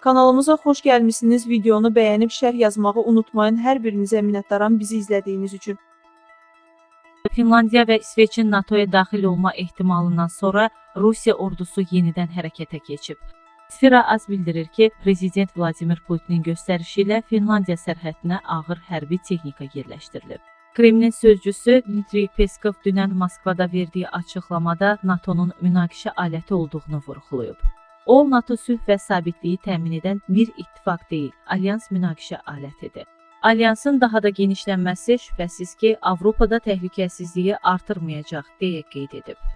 Kanalımıza xoş gəlmişsiniz. Videonu bəyənib şərh yazmağı unutmayın. Hər birinizə minnətdaram bizi izlədiyiniz üçün. Finlandiya və İsveçin NATO-ya daxil olma ehtimalından sonra Rusiya ordusu yenidən hərəkətə keçib. Sfera Az bildirir ki, Prezident Vladimir Putinin göstərişi ilə Finlandiya sərhədinə ağır hərbi texnika yerləşdirilib. Kremlin sözcüsü Dmitri Peskov dünən Moskvada verdiyi açıqlamada NATO-nun münaqişə aləti olduğunu vurğulayıb. O, NATO sülh və sabitliyi təmin edən bir ittifaq deyil, alyans münaqişə alətidir. Alyansın daha da genişlənməsi şübhəsiz ki, Avropada təhlükəsizliyi artırmayacaq deyə qeyd edib.